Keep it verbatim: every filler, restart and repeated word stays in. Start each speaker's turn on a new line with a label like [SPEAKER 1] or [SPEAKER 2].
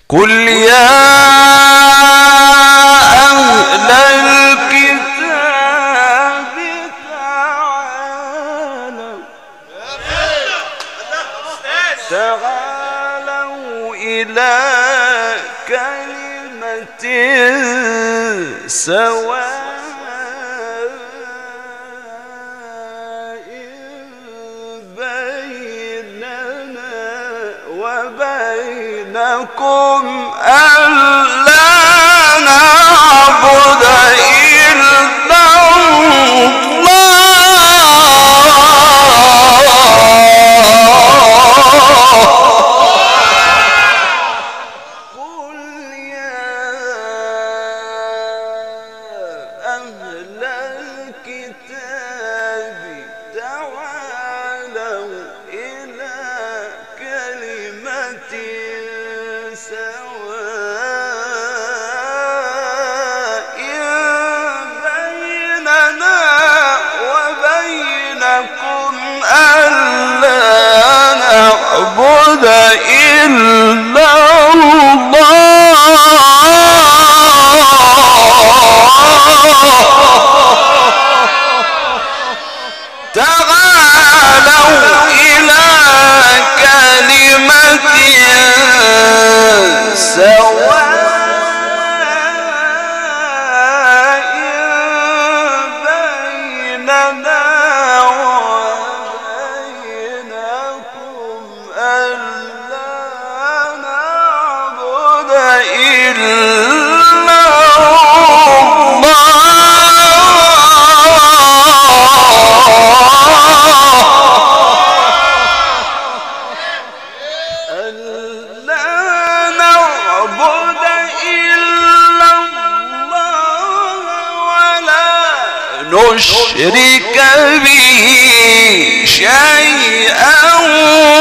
[SPEAKER 1] قل يا أهل الكتاب تعالوا تعالوا إلى كلمة سواء وبينكم ألا نعبد إلا قل يا أهل الكتاب تعالوا إلى كلمة سواء بيننا وبينكم ألا نعبد إلا تعالوا إلى كلمة سواء بيننا وبينكم ألا نعبد إلا نشرك به شيئا